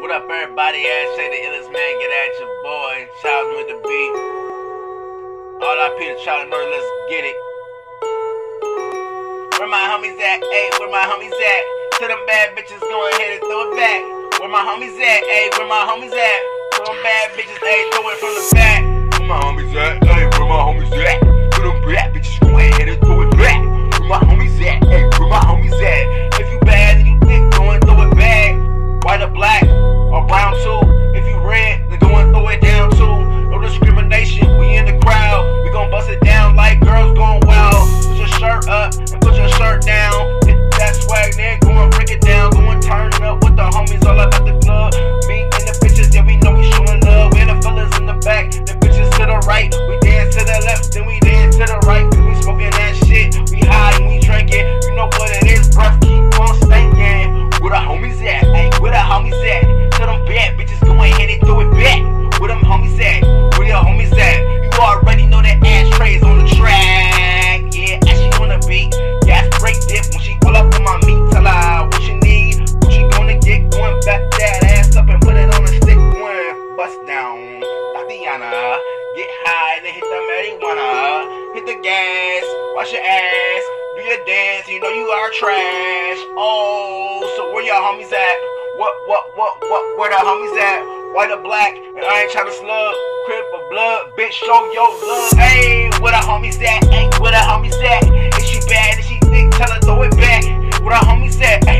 What up, everybody? Say the illest man, get at your boy. Charles with the beat. All I Peter Charlie Murray, let's get it. Where my homies at? Ayy, where my homies at? To them bad bitches, go ahead and throw it back. Where my homies at? Ayy, where my homies at? To them bad bitches, ayy, throw it from the back. Where my homies at? Ayy, where my homies at? To them bad bitches, go ahead and throw it back. Where my homies at? Ayy, where my homies at? If you bad and you thick, go and throw it back. White or black or brown too. If you red, then go and throw it down too. No discrimination, we in the crowd. We gon' bust it down like girls going wild. Put your shirt up and put your shirt down. Hit that swag, then go and break it down. Go and turn up with the homies all about the club. Me and the bitches, yeah, we know we showing love. We the fellas in the back, the bitches to the right. We dance to the left, then we dance to the right. We smoking that shit, we high and we drinking. You know what it is, breath keep on stinking. Where the homies at? Ay, where the homies at? Tell them bad bitches go ahead and throw it back. Where them homies at? Where your homies at? You already know that ashtrays on the track. Yeah, Ashley on the beat. Gas break dip when she pull up on my meat. Tell her what you need, what you gonna get. Going back that ass up and put it on a stick. One bust down, Tatiana. Get high and hit the marijuana. Hit the gas, wash your ass. Do your dance, you know you are trash. Oh, so where your homies at? Where the homies at? White or black, and I ain't tryna slug. Crip or blood, bitch, show your love. Ayy, where the homies at? Ayy, where the homies at? If she bad, if she thick, tell her throw it back. Where the homies at?